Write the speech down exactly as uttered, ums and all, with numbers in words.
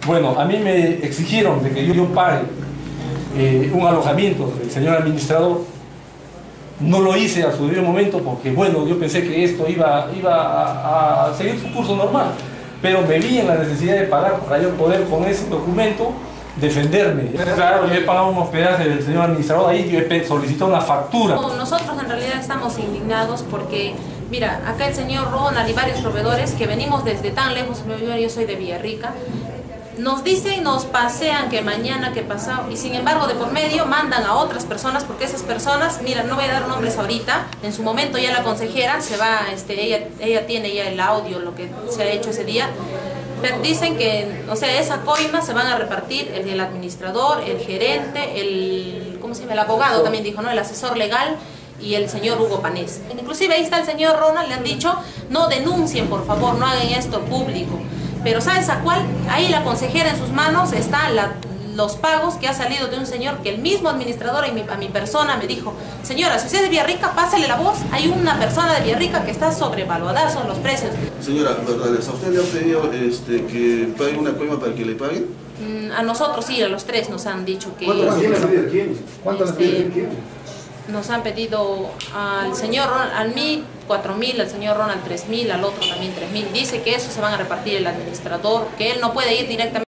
Bueno, a mí me exigieron de que yo, yo pague eh, un alojamiento del señor administrador. No lo hice a su debido momento porque, bueno, yo pensé que esto iba, iba a, a seguir su curso normal, pero me vi en la necesidad de pagar para yo poder con ese documento defenderme. Claro, yo he pagado un hospedaje del señor administrador, ahí yo he solicitado una factura. Nosotros en realidad estamos indignados porque, mira, acá el señor Ronald y varios proveedores que venimos desde tan lejos, yo soy de Villarrica, nos dicen, nos pasean que mañana, que pasado, y sin embargo de por medio mandan a otras personas, porque esas personas, mira, no voy a dar nombres ahorita, en su momento ya la consejera se va, este, ella, ella tiene ya el audio, lo que se ha hecho ese día, pero dicen que, o sea, esa coima se van a repartir el, el administrador, el gerente, el, ¿cómo se llama? El abogado también dijo, ¿no? El asesor legal y el señor Hugo Panés. Inclusive ahí está el señor Ronald, le han dicho, no denuncien por favor, no hagan esto público. Pero ¿sabes a cuál? Ahí la consejera en sus manos está la, los pagos que ha salido de un señor que el mismo administrador a mi, a mi persona me dijo, señora, si usted es de Villarrica, pásale la voz, hay una persona de Villarrica que está sobrevaluada, son los precios. Señora, ¿a usted le han pedido este, que pague una coima para que le paguen? Mm, a nosotros sí, a los tres nos han dicho que... ¿Cuánto le han pedido? ¿Quién? ¿Cuánto le han pedido? ¿Quién? Nos han pedido al señor Ronald, a mí cuatro mil, al señor Ronald tres mil, al otro también tres mil. Dice que eso se van a repartir el administrador, que él no puede ir directamente.